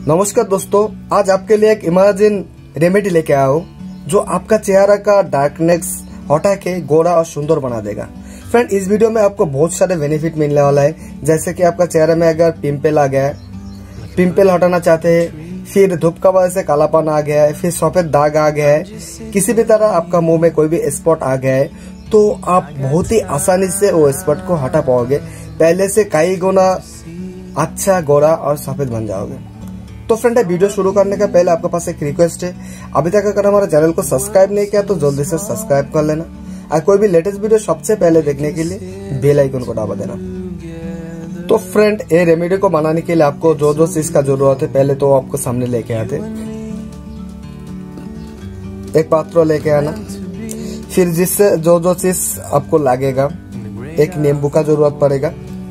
नमस्कार दोस्तों, आज आपके लिए एक इमेजिन रेमेडी लेके आया हूँ जो आपका चेहरा का डार्कनेस हटा के गोरा और सुंदर बना देगा। फ्रेंड, इस वीडियो में आपको बहुत सारे बेनिफिट मिलने वाला है। जैसे कि आपका चेहरे में अगर पिंपल आ गया है, पिंपल हटाना चाहते हैं, फिर धूप का वजह से कालापन आ गया है, फिर सफेद दाग आ गया है, किसी भी तरह आपका मुंह में कोई भी स्पॉट आ गया है, तो आप बहुत ही आसानी से वो स्पॉट को हटा पाओगे। पहले से कई गुना अच्छा गोरा और सफेद बन जाओगे। तो फ्रेंड, वीडियो शुरू करने का पहले आपके पास एक रिक्वेस्ट है, अभी तक अगर हमारे चैनल को सब्सक्राइब नहीं किया तो जल्दी से सब्सक्राइब कर लेना और कोई भी लेटेस्ट वीडियो सबसे पहले देखने के लिए बेल आइकन को दबा देना। तो फ्रेंड, ये रेमेडी को बनाने के लिए आपको जो जो चीज का जरूरत है पहले तो आपको सामने लेके आते। एक पात्र लेके आना, फिर जिससे जो जो चीज आपको लगेगा, एक नींबू का जरूरत पड़ेगा,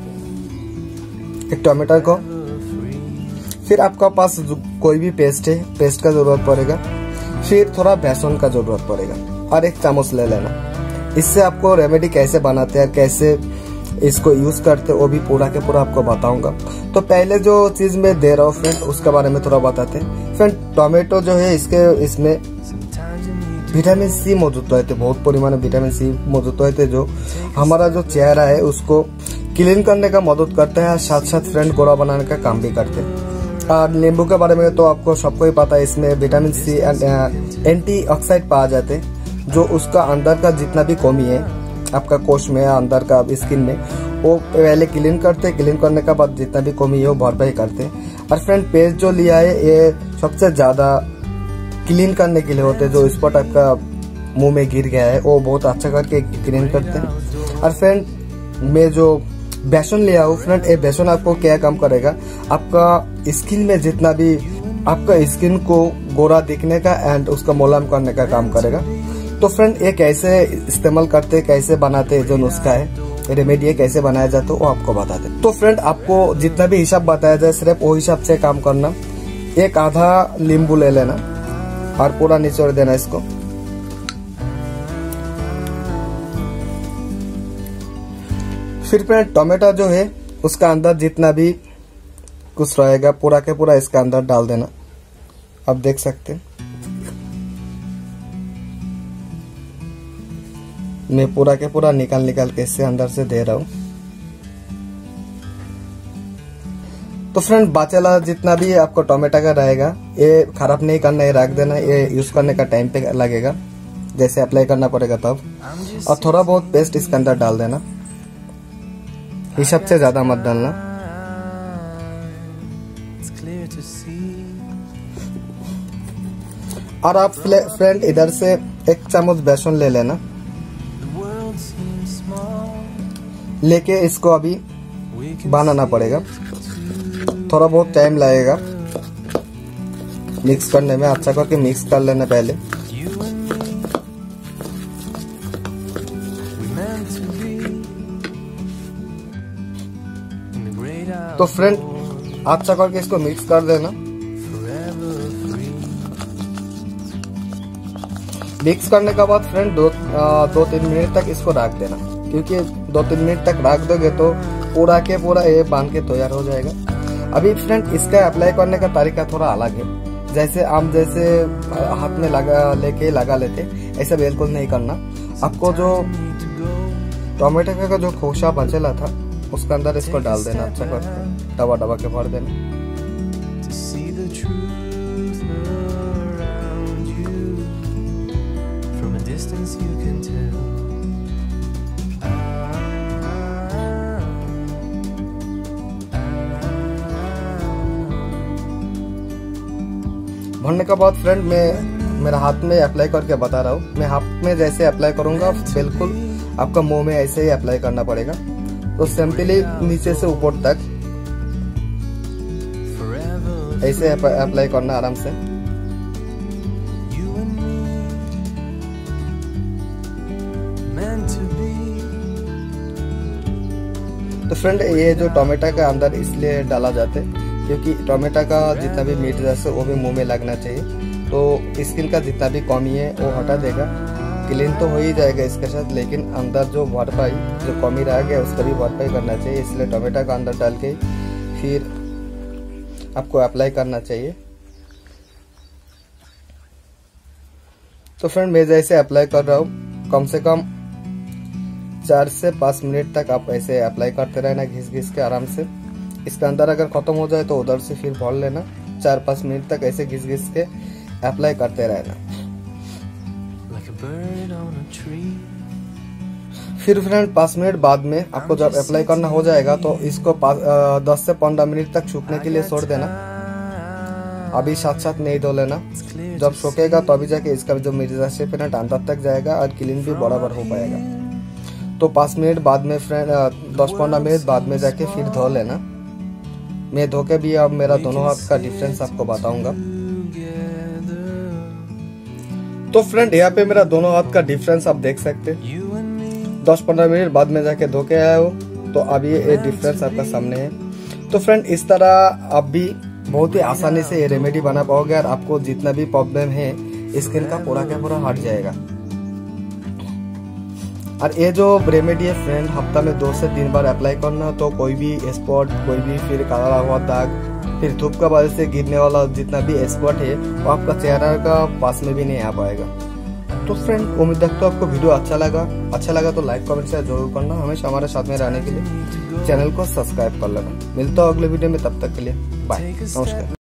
एक टमाटर को, फिर आपका पास कोई भी पेस्ट है, पेस्ट का जरूरत पड़ेगा, फिर थोड़ा बेसन का जरूरत पड़ेगा और एक चम्मच ले लेना। इससे आपको रेमेडी कैसे बनाते हैं, कैसे इसको यूज करते हैं, वो भी पूरा के पूरा आपको बताऊंगा। तो पहले जो चीज मैं दे रहा हूँ फ्रेंड, उसके बारे में थोड़ा बताते हैं। फ्रेंड, टोमेटो जो है इसमें विटामिन सी मौजूद रहते, बहुत परिमाण में विटामिन सी मौजूद रहते, जो हमारा जो चेहरा है उसको क्लीन करने का मदद करते हैं, साथ साथ फ्रेंड गोरा बनाने का काम भी करते हैं। और नींबू के बारे में तो आपको सबको ही पता है, इसमें विटामिन सी एंड एंटीऑक्सीडेंट पाए जाते हैं, जो उसका अंदर का जितना भी कमी है आपका कोश में, अंदर का स्किन में, वो पहले क्लीन करते हैं। क्लीन करने के बाद जितना भी कमी है वो भरपाई करते हैं। और फ्रेंड, पेस्ट जो लिया है ये सबसे ज्यादा क्लीन करने के लिए होते हैं, जो स्पॉट आपका मुंह में गिर गया है वो बहुत अच्छा करके क्लीन करते हैं। और फ्रेंड, मैं जो बेसन लिया हूँ फ्रेंड, ये बेसन आपको क्या काम करेगा, आपका स्किन में जितना भी आपका स्किन को गोरा दिखने का एंड उसका मुलायम करने का काम करेगा। तो फ्रेंड, ये कैसे इस्तेमाल करते, कैसे बनाते, जो नुस्खा है रेमेडी है कैसे बनाया जाता है वो आपको बता दे। तो फ्रेंड, आपको जितना भी हिसाब बताया जाए सिर्फ वो हिसाब से काम करना। एक आधा नींबू ले लेना और पूरा निचोड़ देना इसको। फिर फ्रेंड, टमाटर जो है उसका अंदर जितना भी कुछ रहेगा पूरा के पूरा इसका अंदर डाल देना। आप देख सकते हैं मैं पूरा के पूरा निकाल के इससे अंदर से दे रहा हूं। तो फ्रेंड, बचेला जितना भी आपको टमाटर का रहेगा ये खराब नहीं करना है, रख देना। ये यूज करने का टाइम पे लगेगा, जैसे अप्लाई करना पड़ेगा तब। और थोड़ा बहुत पेस्ट इसके अंदर डाल देना, हिसाब से ज्यादा मत डालना। और आप फ्रेंड इधर से एक चम्मच बेसन ले लेना, लेके इसको अभी बनाना पड़ेगा। थोड़ा बहुत टाइम लगेगा मिक्स करने में, अच्छा करके मिक्स कर लेना पहले। तो फ्रेंड, अच्छा करके इसको मिक्स कर देना। मिक्स करने के बाद फ्रेंड दो तीन मिनट तक इसको रख देना, क्योंकि 2-3 मिनट तक रख दोगे तो पूरा के पूरा ये बांध के तैयार हो जाएगा। अभी फ्रेंड, इसका अप्लाई करने का तरीका थोड़ा अलग है। जैसे हम जैसे हाथ में लगा लेते, ऐसा बिल्कुल नहीं करना। आपको जो टमाटर का जो खोसा बचेला था उसके अंदर इसको डाल देना, अच्छा करके दबा के भर देना। भरने के बाद फ्रेंड, मैं मेरा हाथ में अप्लाई करके बता रहा हूँ। मैं हाथ में जैसे अप्लाई करूंगा बिल्कुल आपका मुंह में ऐसे ही अप्लाई करना पड़ेगा। तो सिंपली नीचे से ऊपर तक ऐसे अप्लाई करना आराम से। तो फ्रेंड, ये जो टमाटर का अंदर इसलिए डाला जाता है क्योंकि टमाटर का जितना भी मीठ रस है वो भी मुंह में लगना चाहिए, तो स्किन का जितना भी कमी है वो हटा देगा। क्लीन तो हो ही जाएगा इसके साथ, लेकिन अंदर जो भरपाई जो कमी रह गया उसका भी भरपाई करना चाहिए। इसलिए टमाटर का अंदर डाल के फिर आपको अप्लाई करना चाहिए। तो फ्रेंड मैं जैसे अप्लाई कर रहा हूँ, कम से कम 4 से 5 मिनट तक आप ऐसे अप्लाई करते रहना घिस घिस के आराम से। इसका अंदर अगर खत्म हो जाए तो उधर से फिर भर लेना। 4-5 मिनट तक ऐसे घिस घिस के अप्लाई करते रहना। फिर फ्रेंड 5 मिनट बाद में आपको जब अप्लाई करना हो जाएगा तो इसको 10 से 15 मिनट तक सूखने के लिए छोड़ देना। अभी साथ साथ नहीं धो लेना। जब सूखेगा तो अभी जाके इसका जो मिर्जा शेप है ना अंदर तक जाएगा और क्लीन भी बराबर हो पाएगा। तो 5 मिनट बाद में फ्रेंड 10-15 मिनट बाद में जाके फिर धो लेना। मैं धो के भी अब मेरा दोनों हाथ का डिफरेंस आपको बताऊंगा। तो फ्रेंड यहाँ पे मेरा दोनों हाथ का डिफरेंस आप देख सकते। 10-15 मिनट बाद में जाके धो के आया हो तो अभी ये डिफरेंस आपका सामने है। तो फ्रेंड इस तरह आप भी बहुत ही आसानी से ये रेमेडी बना पाओगे और आपको जितना भी प्रॉब्लम है स्किन का पूरा का पूरा हट जाएगा। और ये जो रेमेडी है फ्रेंड हफ्ता में 2 से 3 बार अप्लाई करना, तो कोई भी स्पॉट, कोई भी फिर काला हुआ दाग, फिर धूप का वजह से गिरने वाला जितना भी स्पॉट है वो आपका चेहरा का पास में भी नहीं आ पाएगा। तो फ्रेंड उम्मीद रखता हूँ आपको वीडियो अच्छा लगा तो लाइक कमेंट शेयर जरूर करना। हमेशा हमारे साथ में रहने के लिए चैनल को सब्सक्राइब कर लेना। मिलता हूँ अगले वीडियो में, तब तक के लिए बाय, नमस्कार।